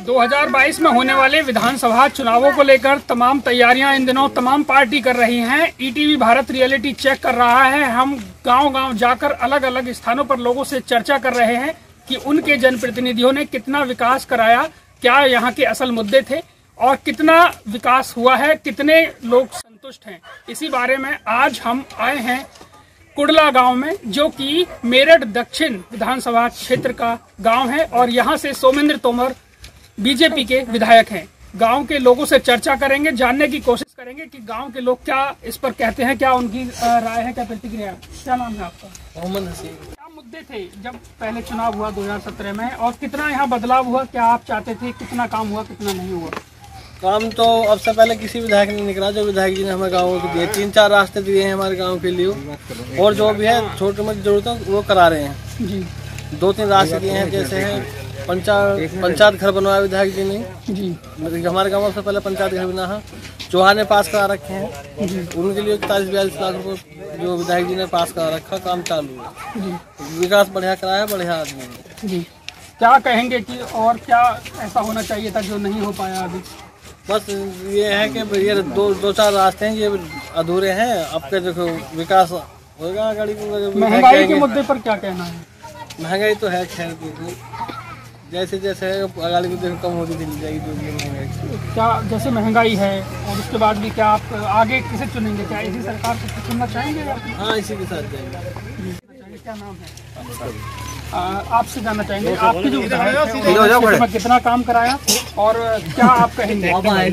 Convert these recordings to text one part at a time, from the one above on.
2022 में होने वाले विधानसभा चुनावों को लेकर तमाम तैयारियां इन दिनों तमाम पार्टी कर रही हैं। ईटीवी भारत रियलिटी चेक कर रहा है। हम गांव-गांव जाकर अलग अलग स्थानों पर लोगों से चर्चा कर रहे हैं कि उनके जनप्रतिनिधियों ने कितना विकास कराया, क्या यहाँ के असल मुद्दे थे और कितना विकास हुआ है, कितने लोग संतुष्ट हैं। इसी बारे में आज हम आए हैं कुडला गांव में, जो कि मेरठ दक्षिण विधानसभा क्षेत्र का गांव है और यहाँ से सोमेंद्र तोमर बीजेपी के विधायक हैं। गांव के लोगों से चर्चा करेंगे, जानने की कोशिश करेंगे कि गांव के लोग क्या इस पर कहते हैं, क्या उनकी राय है, क्या प्रतिक्रिया। क्या नाम है आपका? मोहम्मद हसीन। क्या मुद्दे थे जब पहले चुनाव हुआ 2017 में और कितना यहाँ बदलाव हुआ, क्या आप चाहते थे, कितना काम हुआ, कितना नहीं हुआ? काम तो अब से पहले किसी विधायक ने निकला। जो विधायक जी ने हमें गाँव को दिए, 3-4 रास्ते दिए हैं हमारे गाँव के लिए, और जो भी है छोटी मोटी जरूरत वो करा रहे हैं जी। 2-3 रास्ते दिए हैं, जैसे है पंचायत घर बनवाया विधायक जी ने जी। हमारे गाँव में सबसे पहले पंचायत घर बना है, चौहान ने पास करा रखे हैं जी। उनके लिए 41-42 लाख रुपये जो विधायक जी ने पास करा रखा, काम चालू है। विकास बढ़िया कराया, बढ़िया आदमी है जी। क्या कहेंगे कि और क्या ऐसा होना चाहिए था जो नहीं हो पाया अभी? बस ये है कि ये 2-4 रास्ते हैं, ये अधूरे हैं। अब के देखो विकास होगा गाड़ी को। महंगाई के मुद्दे पर क्या कहना है? महंगाई तो है, खैर जैसे जैसे गाड़ी की देखो कम होती चली जाएगी जो महंगाई। क्या जैसे महंगाई है और उसके बाद भी क्या आप आगे किसे चुनेंगे? क्या इसी सरकार को चुनना चाहेंगे? हाँ, इसी के साथ जाएंगे। क्या नाम है? आपसे जानना चाहेंगे आपके जो विधायक में कितना काम कराया और क्या आप कहेंगे?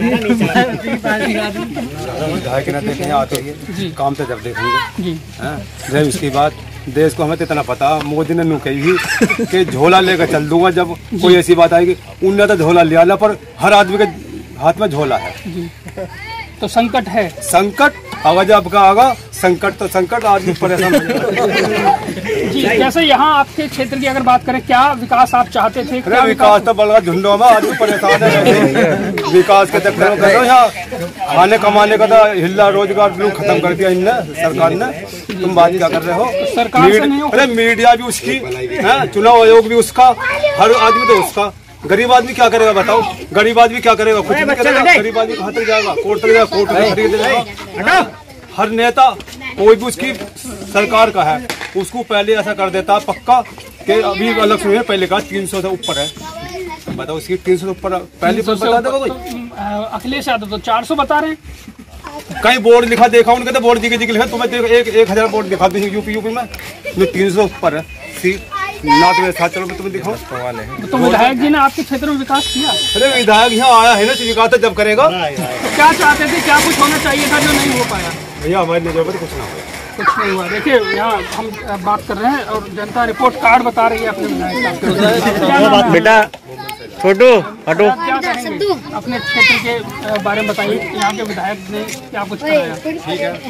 विधायक ना देखने आते जी, काम तो जब देखेंगे जी। जब इसकी बात देश को हमें तो इतना पता, मोदी ने कही कि झोला लेकर चल दूंगा। जब कोई ऐसी बात आएगी, उनने तो झोला लिया, पर हर आदमी के हाथ में झोला है जी। तो संकट है, संकट आवाज आपका आगा, संकट तो संकट, आदमी परेशान जी। जैसे यहाँ आपके क्षेत्र की अगर बात करें, क्या विकास आप चाहते थे? अरे विकास तो बड़ा झुंडों में आदमी परेशान है। विकास के चक्कर में यहाँ खाने कमाने का तो हिल्ला रोजगार खत्म कर दिया इनने, सरकार ने। तुम बात क्या कर रहे हो? सरकार से नहीं हो। अरे मीडिया भी उसकी है, चुनाव आयोग भी उसका, हर आदमी तो उसका। गरीब आदमी क्या करेगा बताओ? गरीब आदमी क्या करेगा? कुछ नहीं करेगा। गरीब आदमी कहाँ तक जाएगा? कोर्ट तक जाएगा, कोर्ट में खरीद जाएगा। हर नेता कोई भी उसकी सरकार का है, उसको पहले ऐसा कर देता पक्का कि अभी अलग सुनिए, पहले का 300 से ऊपर है। बताओ उसकी 300 से ऊपर पहले बता देगा कोई? अखिलेश यादव तो 400 बता रहे हैं। कहीं बोर्ड लिखा देखा उनके, तो बोर्ड दिखे लिखा, तुम्हें 1000 बोर्ड दिखा दी यूपी में 300 ऊपर है। ना तुम्हें साथ चलो, तुम्हें दिखाओ। तो विधायक जी ने आपके क्षेत्र में विकास किया? अरे विधायक यहाँ आया है ना, विकास जब करेगा। तो क्या चाहते थे, क्या कुछ होना चाहिए था जो नहीं हो पाया? भैया हमारी नजर पर कुछ ना हुआ, कुछ नहीं हुआ। देखिए यहाँ हम बात कर रहे हैं और जनता रिपोर्ट कार्ड बता रही है अपने विधायक। बेटा छोटू हटो, क्या कहेंगे अपने क्षेत्र के बारे में बताइए, यहाँ के विधायक ने क्या कुछ कराया? ठीक है।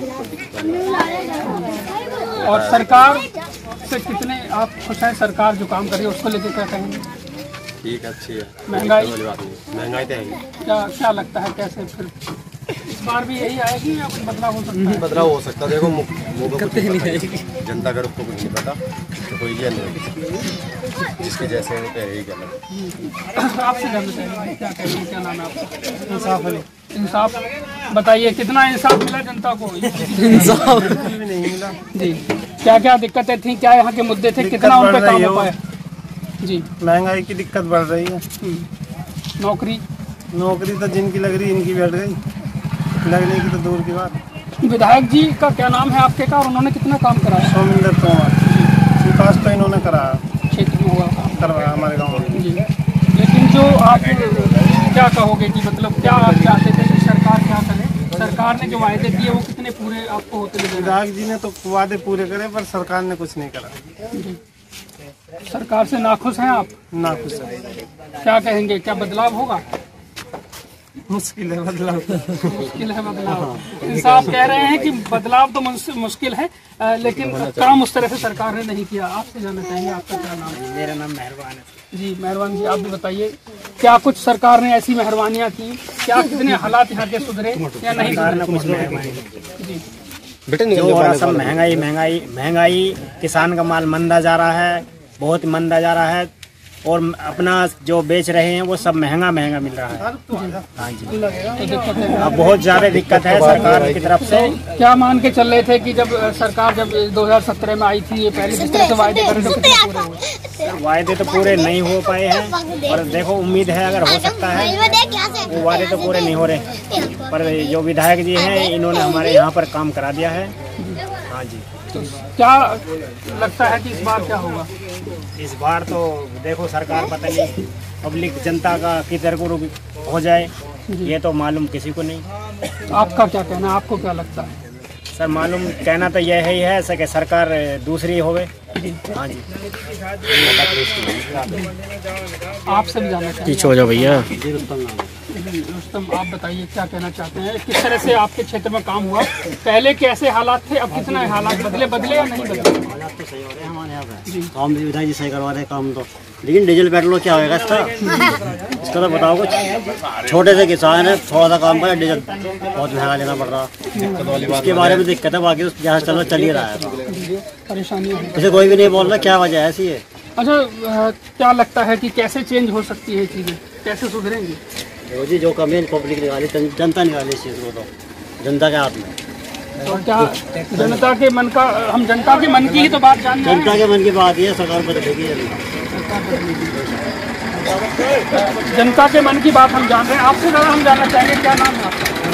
और सरकार से कितने आप खुश हैं? सरकार जो काम कर रही है उसको लेकर क्या कहेंगे? ठीक है, अच्छी है। महंगाई तो है। क्या लगता है, कैसे फिर इस बार भी यही आएगी या बदलाव हो सकता है? बदलाव हो सकता है। देखो जनता का रुख को कुछ नहीं पता, तो कोई ये नहीं जिसके जैसे होते हैं यही गलत। आपसे जानना चाहिए, क्या कहेंगे, क्या नाम है आपका? इंसाफ अली। इंसाफ बताइए, कितना इंसाफ मिला जनता को? इंसाफ भी नहीं मिला जी। क्या क्या दिक्कतें थी, क्या यहाँ के मुद्दे थे, कितना उन पर काम हो पाया जी? महंगाई की दिक्कत बढ़ रही है। नौकरी तो जिनकी लग रही इनकी बैठ गई, लगने की तो दूर की बात। विधायक जी का क्या नाम है आपके का, और उन्होंने कितना काम कराया? सोमेंद्र तोमर। विकास तो इन्होंने कराया, क्षेत्र में हुआ काम करवाया हमारे गाँव में जी। लेकिन जो आप क्या कहोगे कि मतलब क्या आप चाहते थे कि सरकार क्या करे? सरकार ने जो वायदे किए वो कितने पूरे आपको होते लगे? विधायक जी ने तो वादे पूरे करे, पर सरकार ने कुछ नहीं करा जी। सरकार से नाखुश हैं आप? नाखुश है। क्या कहेंगे, क्या बदलाव होगा? मुश्किल है बदलाव। मुश्किल है बदलाव। इंसाफ कह रहे हैं कि बदलाव तो मुश्किल है, लेकिन काम उस तरह से सरकार ने नहीं किया। आपसे जानना चाहेंगे, आपका क्या नाम है? मेरा नाम मेहरबान है जी। मेहरबान जी, आप भी बताइए, क्या कुछ सरकार ने ऐसी मेहरबानियां की, क्या कितने हालात यहाँ के सुधरे या नहीं सुधरे? जी जो हो रहा सब महंगाई, किसान का माल मंदा जा रहा है, बहुत मंदा जा रहा है। और अपना जो बेच रहे हैं वो सब महंगा महंगा मिल रहा है। हाँ जी, अब बहुत ज़्यादा दिक्कत है सरकार की तरफ से। क्या मान के चल रहे थे कि जब सरकार जब 2017 में आई थी, ये पहले जिस तरह से वायदे कर रहे थे पूरे हुए? वायदे तो पूरे नहीं हो पाए हैं, और देखो उम्मीद है अगर हो सकता है, वो वायदे तो पूरे नहीं हो रहे, पर जो विधायक जी हैं इन्होंने हमारे यहाँ पर काम करा दिया है। हाँ जी, तो क्या लगता है कि इस बार क्या होगा? इस बार तो देखो सरकार पता नहीं पब्लिक जनता का किधर को हो जाए, ये तो मालूम किसी को नहीं। आपका क्या कहना है, आपको क्या लगता है? सर मालूम कहना तो यह ही है सर कि सरकार दूसरी होवे। हाँ जी, आपसे भी जानना चाहिए। पीछे हो जाओ भैया। रुस्तम, आप बताइए क्या कहना चाहते हैं, किस तरह से आपके क्षेत्र में काम हुआ? पहले कैसे हालात थे, अब कितना हालात बदले या नहीं बदले? हालात तो सही हो रहे हैं हमारे यहाँ पे, काम भी विधायक जी सही करवा रहे हैं काम तो। लेकिन डीजल पेट्रोल क्या होगा इसका तो बताओ कुछ। छोटे से किसान है, थोड़ा सा काम करे, डीजल बहुत महंगा लेना पड़ रहा, इसके बारे में दिक्कत है। बाकी तो जहाँ चलो चल ही रहा है, परेशानी है, इसे कोई भी नहीं बोल रहा क्या वजह है ऐसी है। अच्छा, क्या लगता है कि कैसे चेंज हो सकती है चीजें, कैसे सुधरेंगी? जी जो कमी पब्लिक निकाली, जनता निकाली इस चीज़ को, तो जनता के हाथ में। तो क्या जनता के मन का, हम जनता के मन की ही तो बात जानते हैं। जनता के मन की बात ये सरकार बदलेगी। जनता के मन की बात हम जान रहे हैं। आपसे ज़्यादा हम जानना चाहेंगे, क्या नाम है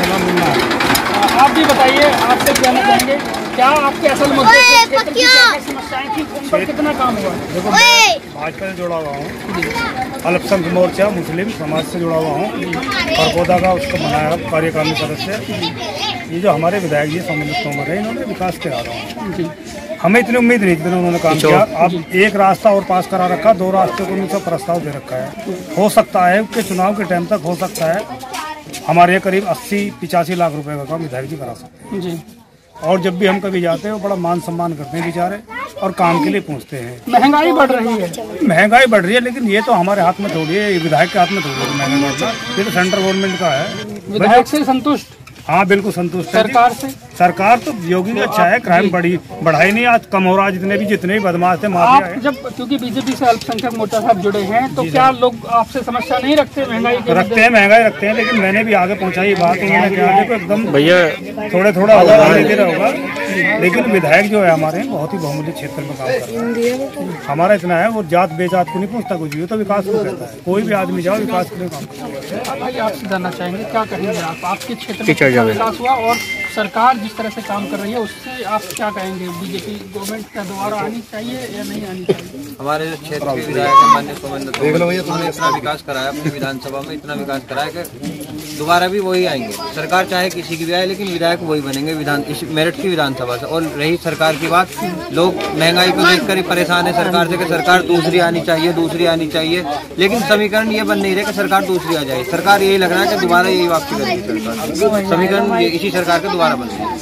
आपका? आप भी बताइए, आपसे जानना चाहेंगे क्या आपके असल मुद्दे थे, क्षेत्र की क्या समस्याएं थी, उन पर कितना काम हुआ? देखो भाजपा से जुड़ा हुआ हूँ, अल्पसंख्यक मोर्चा मुस्लिम समाज से जुड़ा हुआ हूँ, खरगोदा का उसको बनाया कार्यकारिणी सदस्य। ये जो हमारे विधायक जी समुद्र तोमर है, इन्होंने विकास करा रहा हूँ। हमें इतनी उम्मीद नहीं जितना उन्होंने काम किया। अब एक रास्ता और पास करा रखा, 2 रास्ते को उन्होंने प्रस्ताव दे रखा है। हो सकता है कि चुनाव के टाइम तक हो सकता है हमारे करीब 80-85 लाख रुपए का काम विधायक जी करा सकते हैं जी। और जब भी हम कभी जाते हैं वो बड़ा मान सम्मान करते हैं बेचारे, और काम के लिए पूछते हैं। महंगाई बढ़ रही है, महंगाई बढ़ रही है, लेकिन ये तो हमारे हाथ में थोड़ी है, ये विधायक के हाथ में थोड़ी है महंगाई बढ़ना, ये तो सेंट्रल गवर्नमेंट का है। विधायक से संतुष्ट? हाँ बिल्कुल संतुष्ट है। सरकार से? सरकार तो योगी ने अच्छा है, क्राइम बढ़ाई नहीं, आज कम हो रहा है। जितने भी बदमाश थे माफिया आप जब, क्योंकि बीजेपी से अल्पसंख्यक मोर्चा साहब जुड़े हैं, तो क्या लोग आपसे समस्या नहीं रखते महंगाई के? रखते हैं, महंगाई रखते हैं, लेकिन मैंने भी आगे पहुंचाई बात। उन्होंने क्या देखो एकदम भैया थोड़ा होगा, लेकिन विधायक जो है हमारे बहुत ही बहुमूल्य क्षेत्र में काम कर रहा है। हमारा इतना है, वो जात बेजात को नहीं पूछता कुछ भी, तो विकास को कहता है। कोई भी आदमी जाओ विकास के लिए काम करता है। भाई आपसे जानना चाहेंगे, क्या कहेंगे आप, आपके क्षेत्र में कितना विकास हुआ और सरकार जिस तरह से काम कर रही है उससे आप क्या कहेंगे? बीजेपी गवर्नमेंट क्या दोबारा आनी चाहिए या नहीं आनी चाहिए? हमारे क्षेत्र के विधायक माननीय सोमेंद्र तोमर ने इतना विकास कराया अपनी विधानसभा में, इतना विकास कराया कि दोबारा भी वही आएंगे। सरकार चाहे किसी की भी आए, लेकिन विधायक वही बनेंगे इस मेरठ की विधानसभा से। और रही सरकार की बात, लोग महंगाई को देखकर ही परेशान है सरकार से कि सरकार दूसरी आनी चाहिए, लेकिन समीकरण ये बन नहीं रहे कि सरकार दूसरी आ जाए। सरकार यही लग रहा है कि दोबारा यही वापसी करेगी सरकार। समीकरण इसी सरकार के दोबारा बन रहे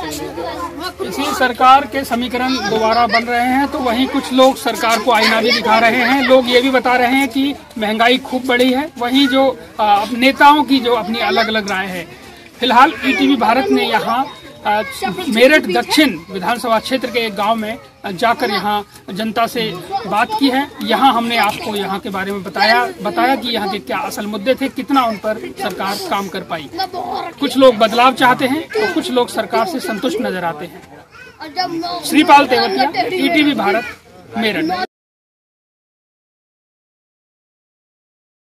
हैं। इसी सरकार के समीकरण दोबारा बन रहे हैं, तो वहीं कुछ लोग सरकार को आईना भी दिखा रहे हैं। लोग ये भी बता रहे हैं कि महंगाई खूब बढ़ी है, वहीं जो नेताओं की जो अपनी अलग अलग राय है। फिलहाल ईटीवी भारत ने यहाँ मेरठ दक्षिण विधानसभा क्षेत्र के एक गांव में जाकर यहाँ जनता से बात की है। यहाँ हमने आपको यहाँ के बारे में बताया कि यहाँ के क्या असल मुद्दे थे, कितना उन पर सरकार काम कर पाई। कुछ लोग बदलाव चाहते हैं तो कुछ लोग सरकार से संतुष्ट नजर आते हैं। श्रीपाल तेवतिया, ईटीवी भारत, मेरठ।